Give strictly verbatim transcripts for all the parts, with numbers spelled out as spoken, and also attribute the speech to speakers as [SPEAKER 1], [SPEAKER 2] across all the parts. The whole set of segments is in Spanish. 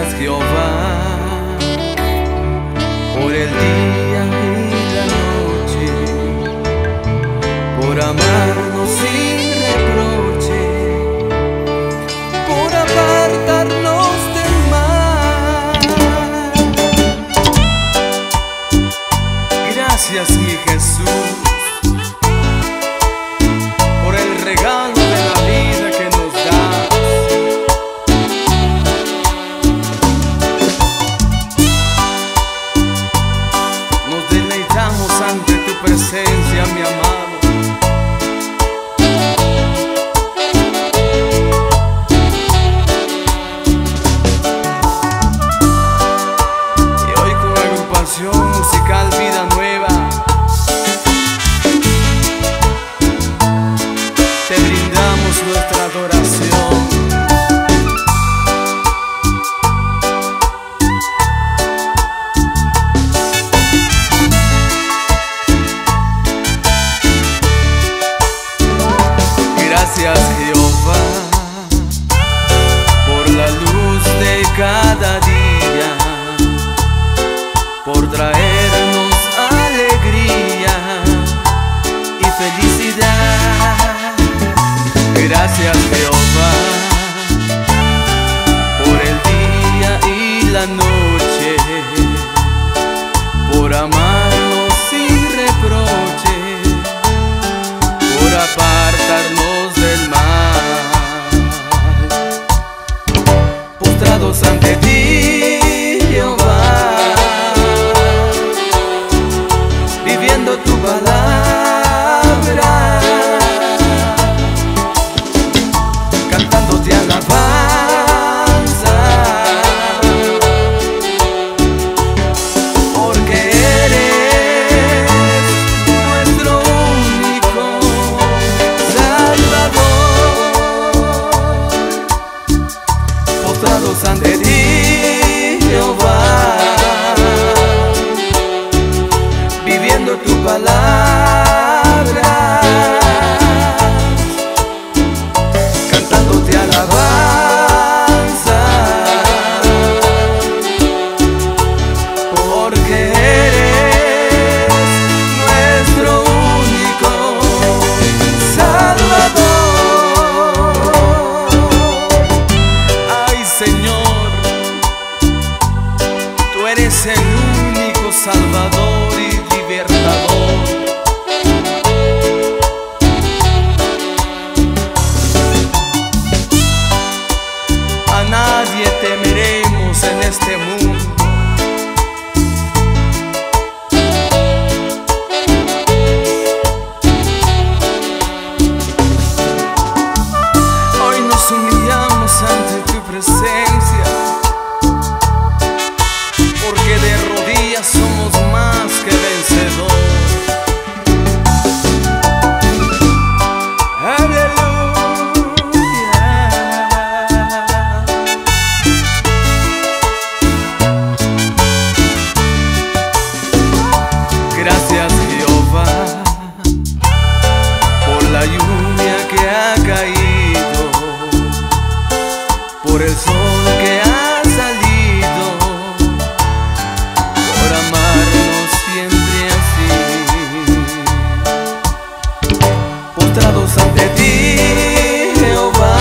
[SPEAKER 1] Jehová por el día y la noche, por amarnos sin reproche, por apartarnos del mal. Gracias, mi Jesús, por el regalo de la vida que nos das. Nos deleitamos ante tu presencia, mi amado. Y hoy con la agrupación musical Vida Nueva te brindamos nuestra adoración. Gracias, Jehová, por la luz de cada día, por traernos alegría y felicidad. Gracias, Jehová, por el día y la noche, por amarnos sin reproche, por apartarnos del mal. Postrados ante ti, Jehová, viviendo tu palabra, cantándote alabanza, porque eres nuestro único Salvador. Postrados ante ti, Jehová, viviendo tu palabra, cantándote alabanza, porque eres nuestro único Salvador. Ay, Señor, tú eres el único Salvador y libertador. A nadie temeremos en este mundo. Hoy nos humillamos ante tu presencia, porque de rodillas somos más que vencedores. Gracias, Jehová, por la lluvia que ha caído, por el sol que ha salido, por amarnos siempre así. Postrados ante ti, Jehová,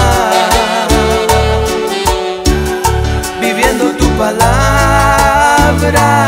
[SPEAKER 1] viviendo tu palabra,